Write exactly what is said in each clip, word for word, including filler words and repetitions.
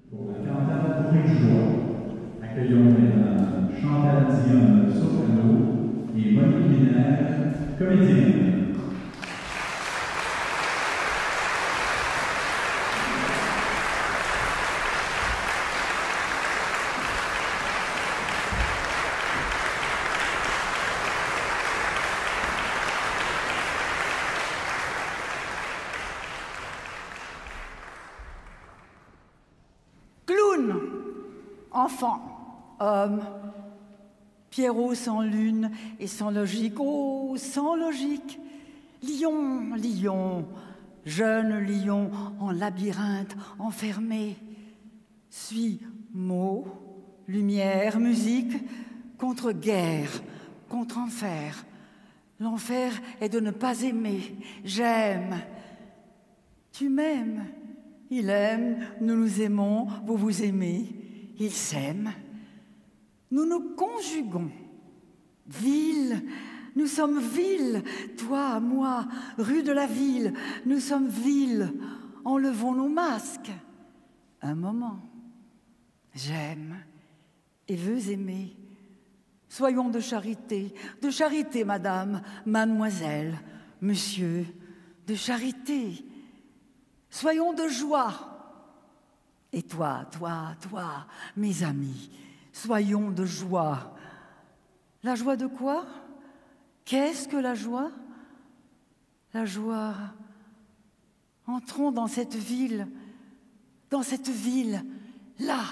Pour la cantate Pour une joie, accueillons mesdames Chantal Dionne, soprano, et Monique Linaire, comédienne. Enfant, homme, Pierrot sans lune et sans logique, oh, sans logique, lion, lion, jeune lion en labyrinthe enfermé, suis mot, lumière, musique, contre guerre, contre enfer. L'enfer est de ne pas aimer, j'aime. Tu m'aimes, il aime, nous nous aimons, vous vous aimez. Ils s'aiment, nous nous conjuguons. Ville, nous sommes ville, toi, moi, rue de la ville, nous sommes ville, enlevons nos masques. Un moment, j'aime et veux aimer. Soyons de charité, de charité, madame, mademoiselle, monsieur, de charité. Soyons de joie. Et toi, toi, toi, mes amis, soyons de joie. La joie de quoi? Qu'est-ce que la joie? La joie. Entrons dans cette ville, dans cette ville, là.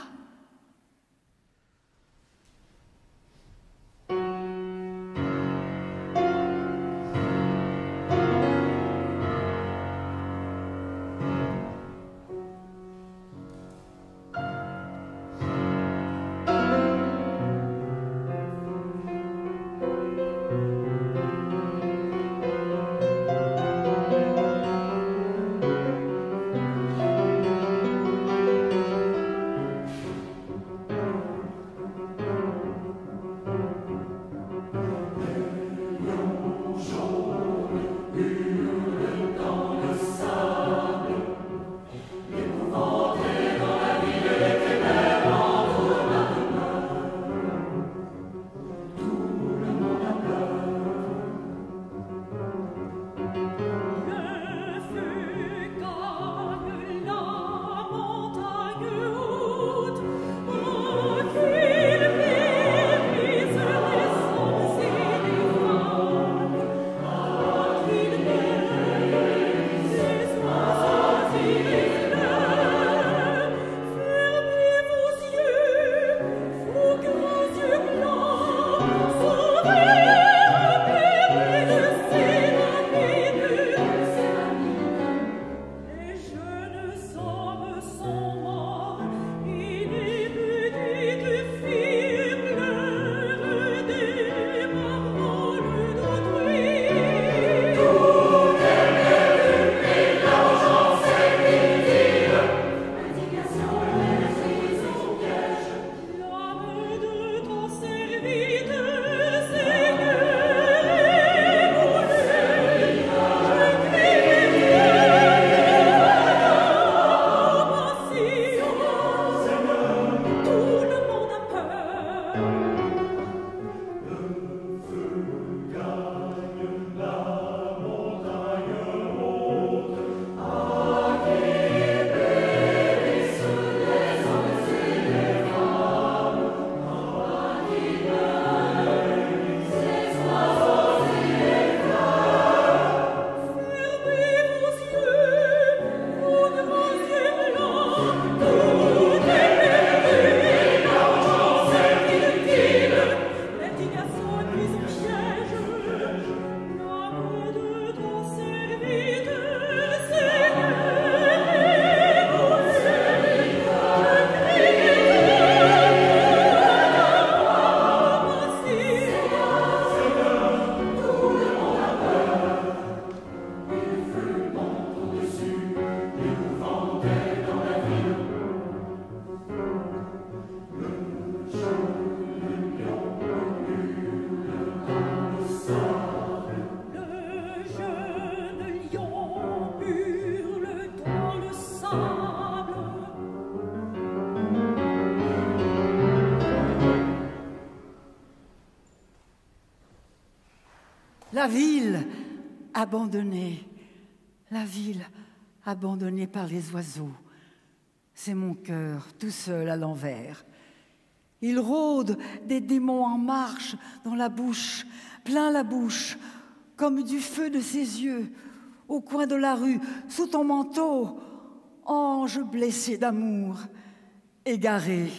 la ville abandonnée, la ville abandonnée par les oiseaux. C'est mon cœur tout seul à l'envers. Il rôde des démons en marche dans la bouche, plein la bouche, comme du feu de ses yeux, au coin de la rue, sous ton manteau, ange blessé d'amour, égaré.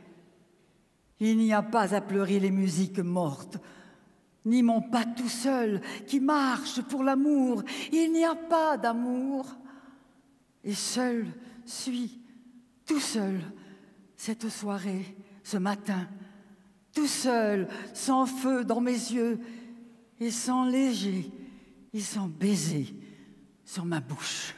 Il n'y a pas à pleurer les musiques mortes, ni mon pas tout seul qui marche pour l'amour. Il n'y a pas d'amour. Et seul suis, tout seul, cette soirée, ce matin, tout seul, sans feu dans mes yeux, et sans léger, et sans baiser sur ma bouche.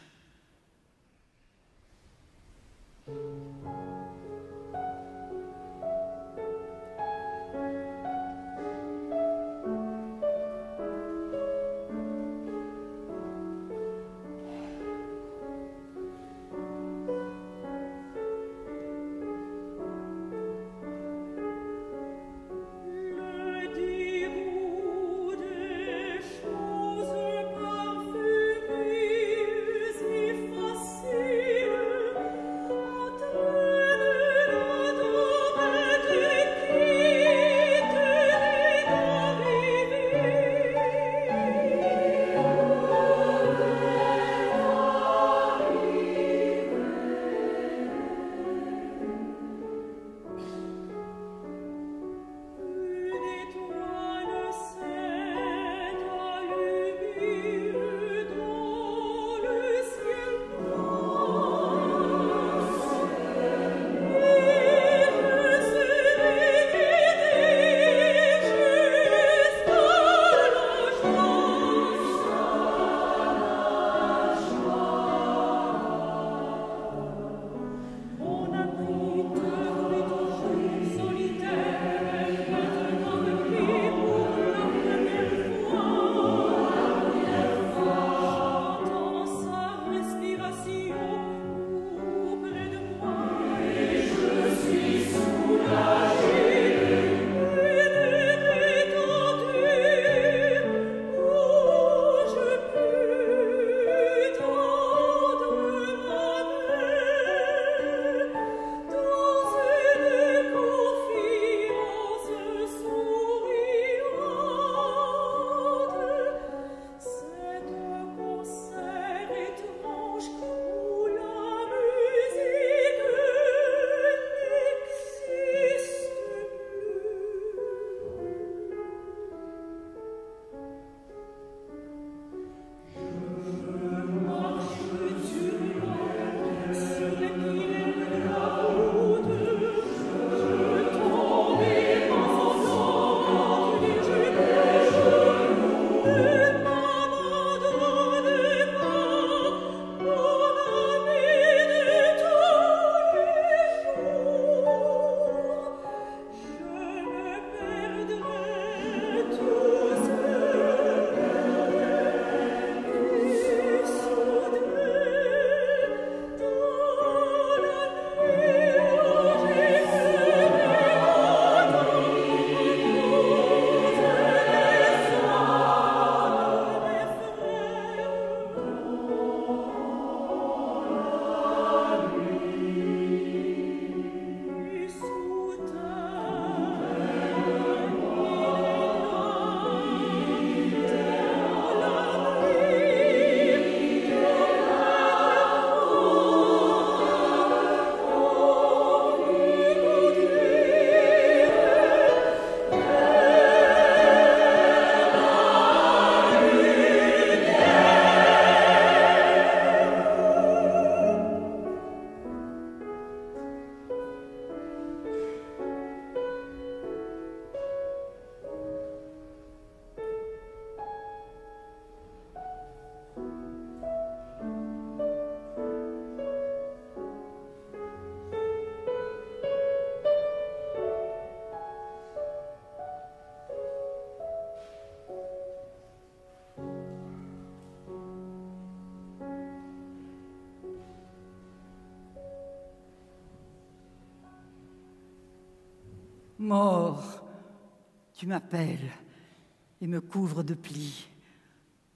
Mort, tu m'appelles et me couvres de plis.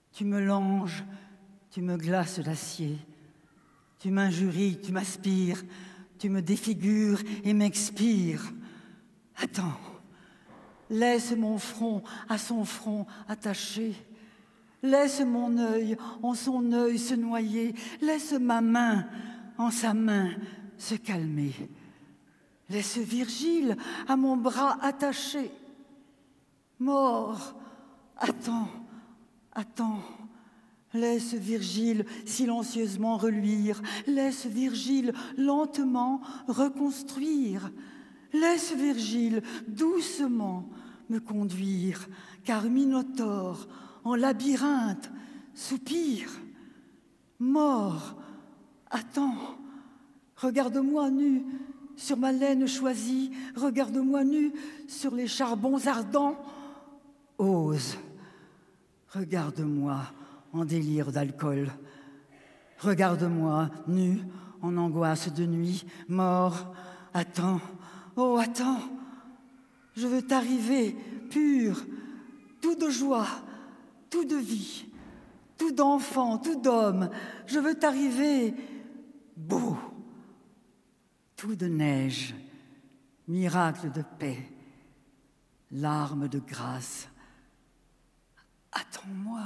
Tu me langes, tu me glaces l'acier. Tu m'injuries, tu m'aspires, tu me défigures et m'expires. Attends, laisse mon front à son front attaché. Laisse mon œil en son œil se noyer. Laisse ma main en sa main se calmer. Laisse Virgile à mon bras attaché. Mort, attends, attends. Laisse Virgile silencieusement reluire. Laisse Virgile lentement reconstruire. Laisse Virgile doucement me conduire, car Minotaure en labyrinthe soupire. Mort, attends, regarde-moi nu sur ma laine choisie, regarde-moi nu sur les charbons ardents. Ose, regarde-moi en délire d'alcool. Regarde-moi nu en angoisse de nuit. Mort, attends, oh attends, je veux t'arriver pur, tout de joie, tout de vie, tout d'enfant, tout d'homme. Je veux t'arriver beau, tout de neige, miracle de paix, larmes de grâce. Attends-moi.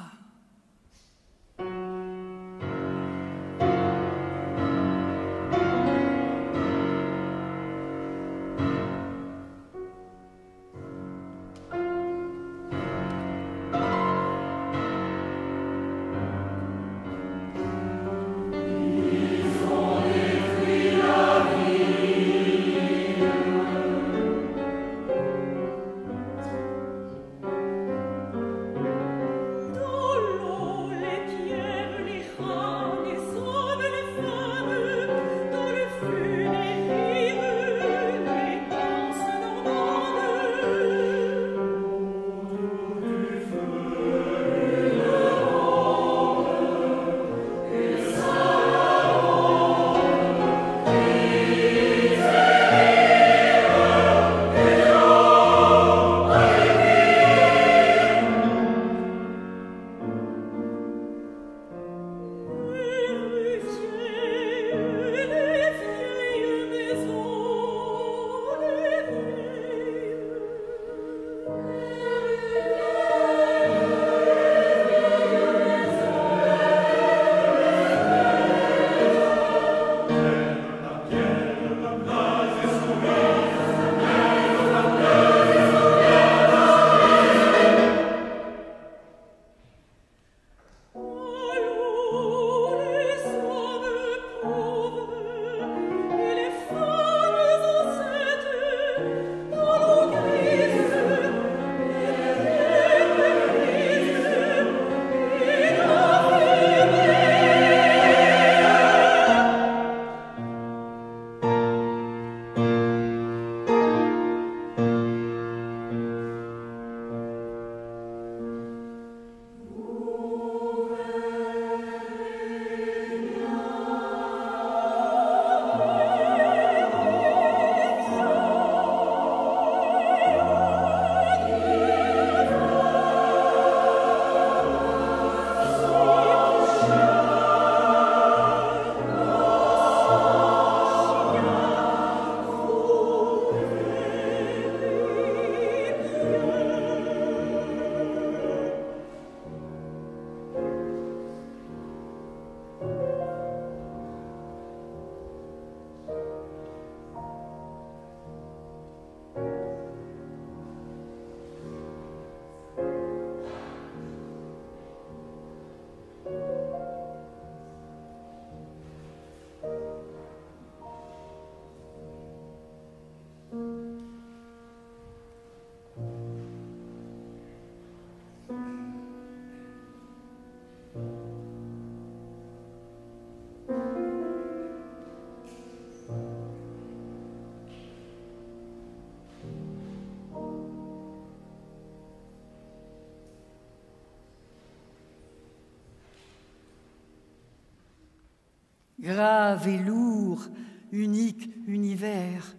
grave et lourd, unique univers,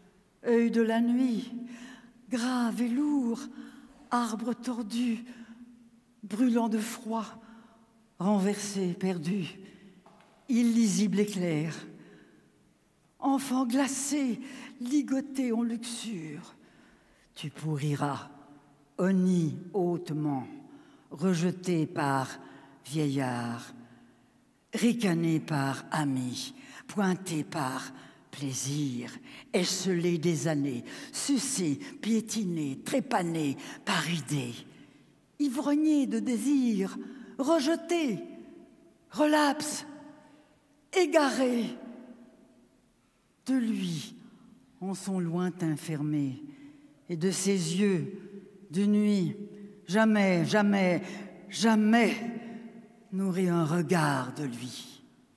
œil de la nuit, grave et lourd, arbre tordu, brûlant de froid, renversé, perdu, illisible éclair, enfant glacé, ligoté en luxure, tu pourriras, honni hautement, rejeté par vieillard, ricané par ami, pointé par plaisir, esselé des années, sucé, piétiné, trépané par idée, ivrogné de désir, rejeté, relapse, égaré, de lui en son lointain fermé, et de ses yeux de nuit, jamais, jamais, jamais nourrit un regard de lui.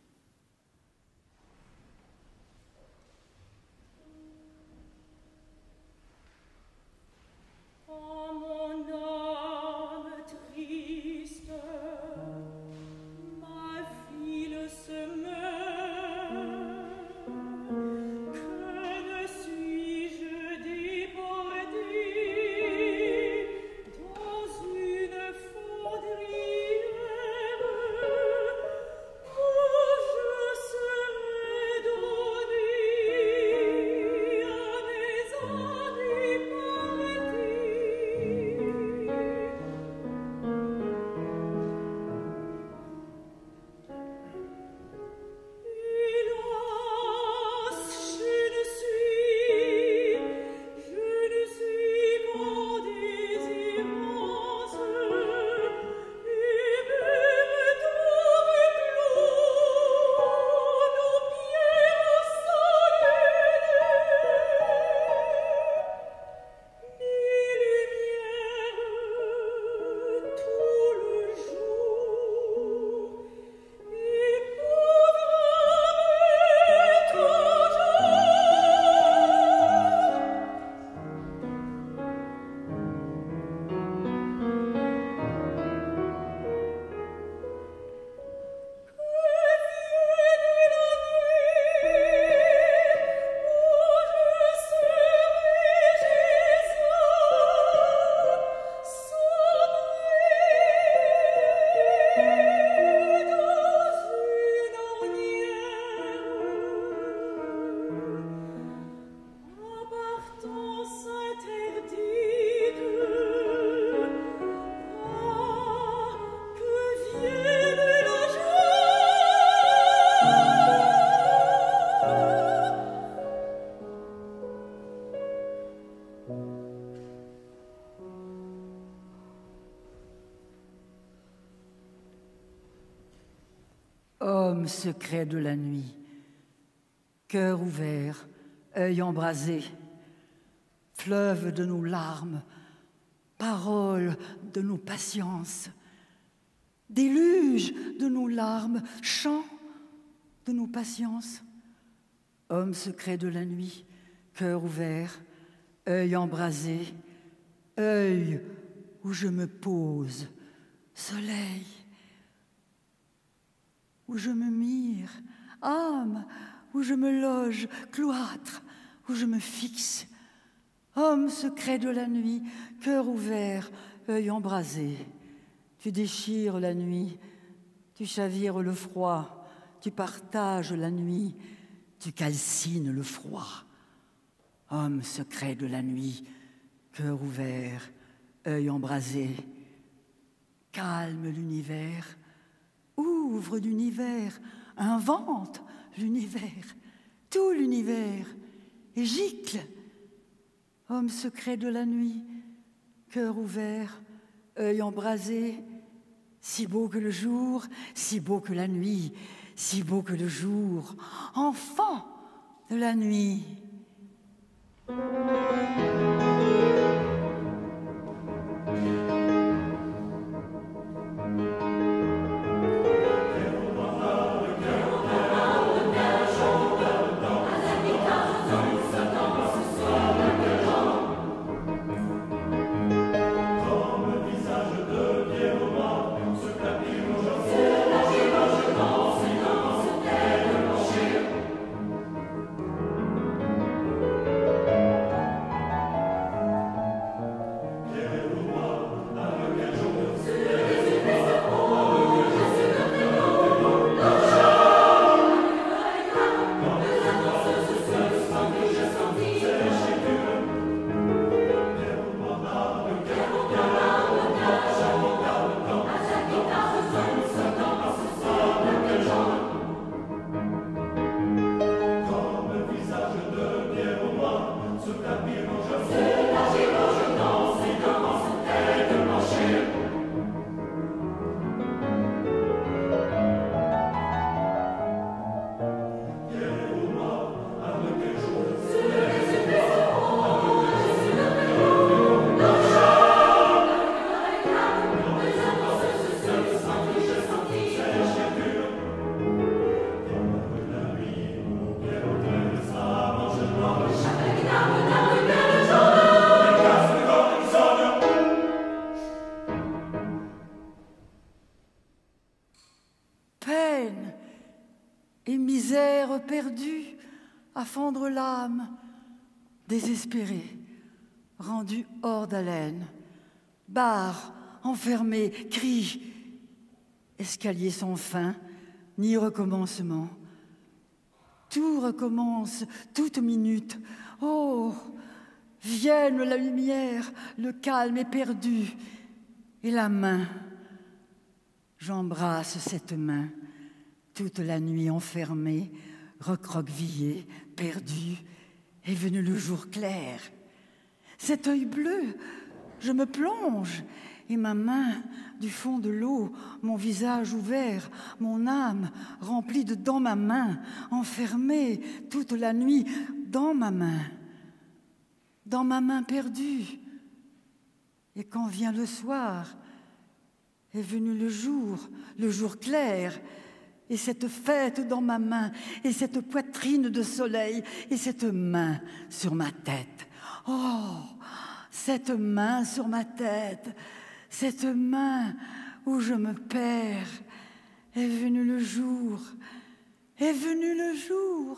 Homme secret de la nuit, cœur ouvert, œil embrasé, fleuve de nos larmes, parole de nos patiences, déluge de nos larmes, chant de nos patiences. Homme secret de la nuit, cœur ouvert, œil embrasé, œil où je me pose, soleil, où je me mire, âme, où je me loge, cloître, où je me fixe. Homme secret de la nuit, cœur ouvert, œil embrasé. Tu déchires la nuit, tu chavires le froid, tu partages la nuit, tu calcines le froid. Homme secret de la nuit, cœur ouvert, œil embrasé. Calme l'univers, ouvre l'univers, invente l'univers, tout l'univers, et gicle. Homme secret de la nuit, cœur ouvert, œil embrasé, si beau que le jour, si beau que la nuit, si beau que le jour, enfant de la nuit. perdu, à fendre l'âme, désespéré, rendu hors d'haleine, barre, enfermé, cri, escalier sans fin, ni recommencement. Tout recommence, toute minute. Oh, vienne la lumière, le calme est perdu. Et la main, j'embrasse cette main, toute la nuit enfermée, recroquevillée, perdue, est venu le jour clair. Cet œil bleu, je me plonge, et ma main, du fond de l'eau, mon visage ouvert, mon âme remplie de dans ma main, enfermée toute la nuit dans ma main, dans ma main perdue. Et quand vient le soir, est venu le jour, le jour clair, et cette fête dans ma main, et cette poitrine de soleil, et cette main sur ma tête. Oh, cette main sur ma tête, cette main où je me perds, est venu le jour, est venu le jour.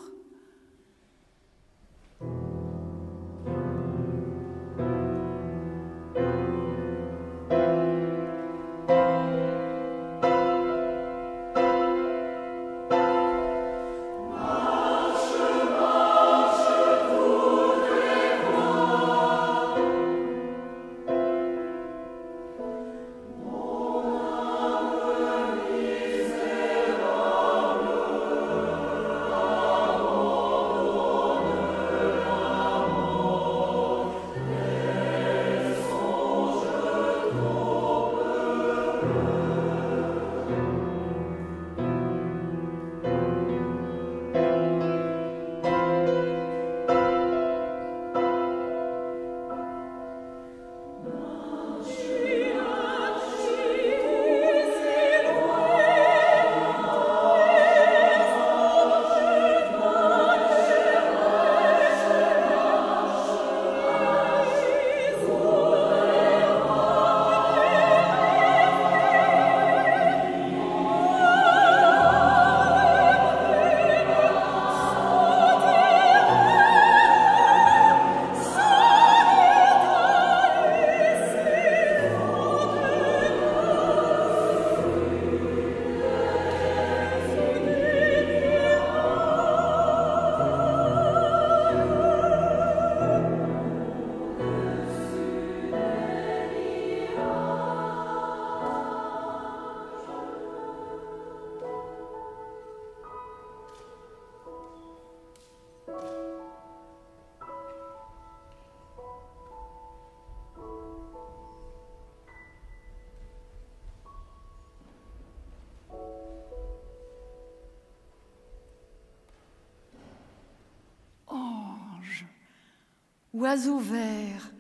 Oiseau vert,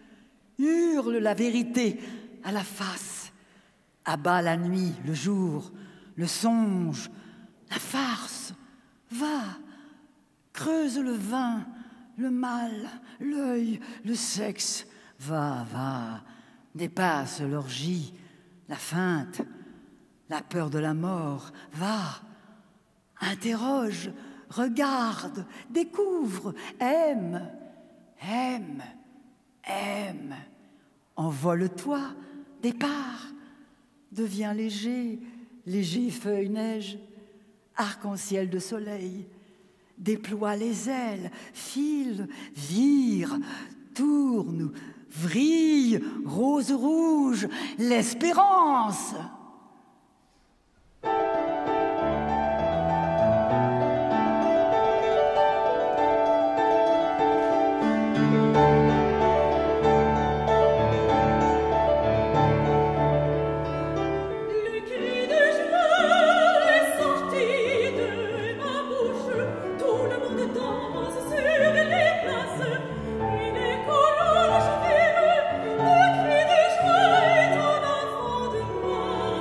hurle la vérité à la face, abat la nuit, le jour, le songe, la farce. Va, creuse le vin, le mal, l'œil, le sexe. Va, va, dépasse l'orgie, la feinte, la peur de la mort. Va, interroge, regarde, découvre, aime. Aime, aime, envole-toi, départ, deviens léger, léger feuille neige, arc-en-ciel de soleil, déploie les ailes, file, vire, tourne, vrille, rose rouge, l'espérance. Moi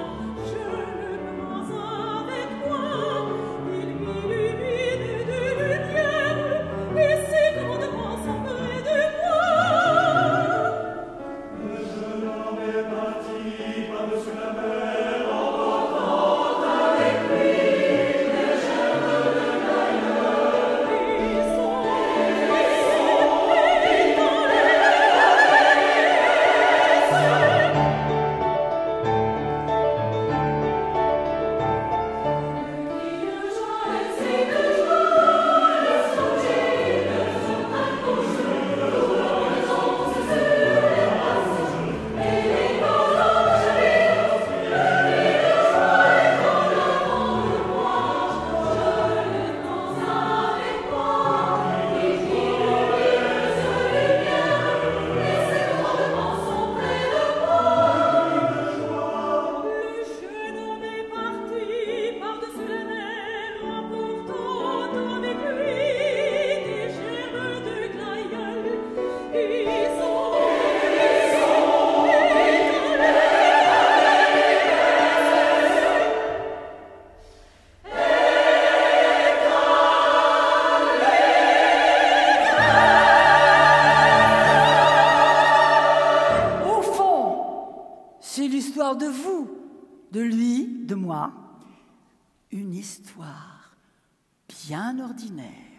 De vous, de lui, de moi, une histoire bien ordinaire.